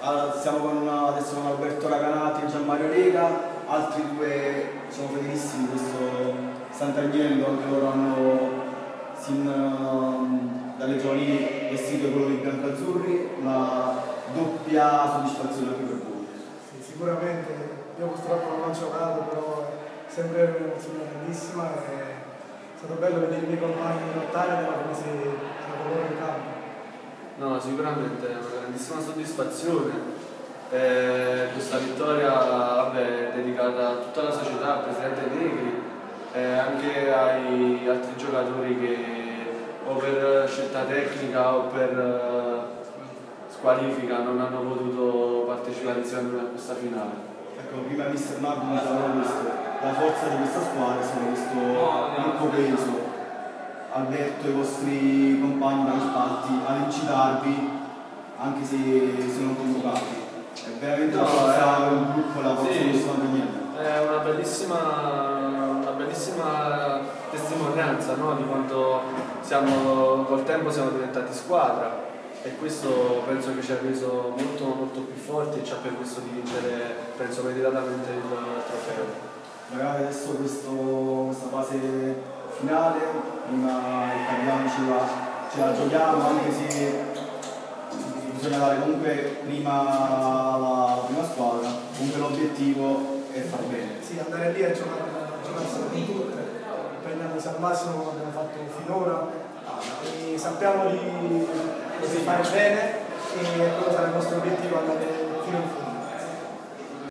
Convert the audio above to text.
Siamo adesso con Alberto Raganati e Gianmario Lega, altri due sono fedelissimi di questo Sant'Agnello, anche loro hanno dalle giovanili vestito i colori bianco-azzurri, una doppia soddisfazione anche per voi. Sì, sicuramente, io purtroppo non ho giocato, però è sempre un'emozione grandissima e è stato bello vedere i miei compagni lottare come se erano loro in campo. No, sicuramente è una grandissima soddisfazione. Questa vittoria è dedicata a tutta la società, al presidente Negri e anche ai altri giocatori che o per scelta tecnica o per squalifica non hanno potuto partecipare insieme a questa finale. Ecco, prima Mister Magnus aveva visto la forza di questa squadra, sono questo gruppo peso. Alberto e i vostri compagni da spalti ad incitarvi anche se non convocati. È veramente la forza del gruppo, la forza di questo Sant'Agnello. È una bellissima testimonianza, no? Di quanto col tempo siamo diventati squadra e questo penso che ci ha reso molto più forti e ci ha permesso di vincere, penso, meritatamente il trofeo. Ragazzi, adesso questa fase finale, prima il capitano ce la giochiamo, anche se bisogna dare comunque prima la prima squadra, comunque l'obiettivo è far bene. Sì, andare lì a giocarsela con tutte, prendendosi al massimo come abbiamo fatto finora e sappiamo di fare bene e quello sarà il nostro obiettivo, andare fino in fondo.